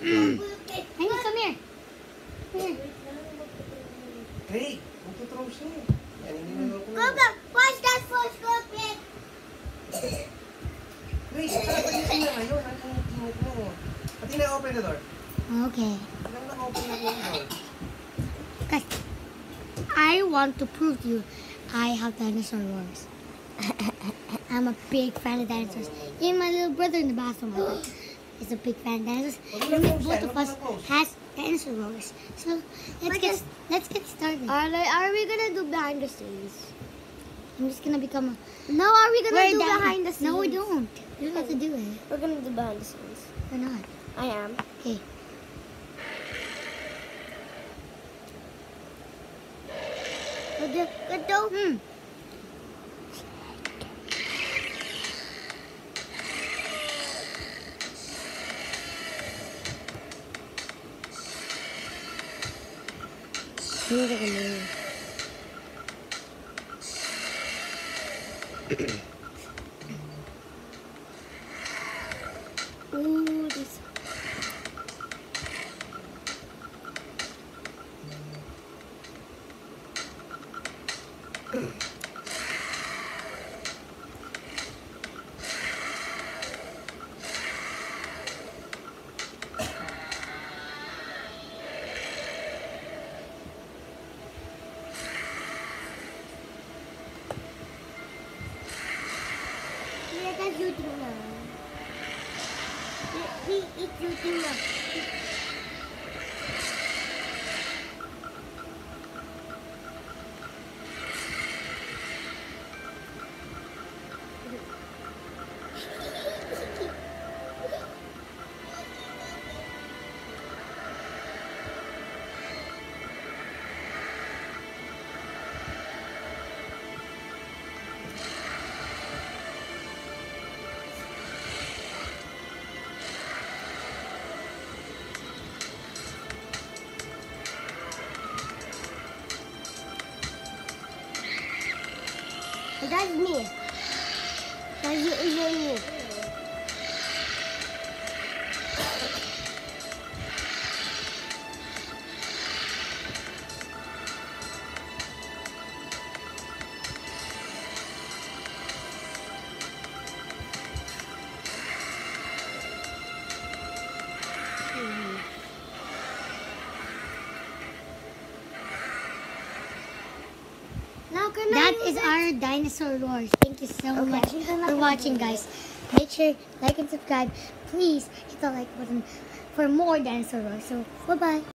Hendrix, come here. Come here. Hey, magtutraw siya eh. Yan, hindi na ako. Go, watch that for scorpion. Wait, pagising na ngayon. Ang init mo. Pati na-open the door. Okay. Hanggang na-open na yung door. Guys, I want to prove to you I have dinosaur roars. I'm a big fan of dinosaurs. Even my little brother in the bathroom is a big fan of dinosaurs. And both of us has dinosaur roars. So let's get started. Are we gonna do behind the scenes? I'm just gonna become a... No, are we gonna do behind the scenes? No, we don't. You don't have to do it. We're gonna do behind the scenes. We're not. I am. Okay. Good though. Ooh, this. Yeah, that's you too now. It's you too now. That's me. That's you. That is our dinosaur roars. Thank you so much for watching, guys. Make sure like and subscribe. Please hit the like button for more dinosaur roars. So bye bye.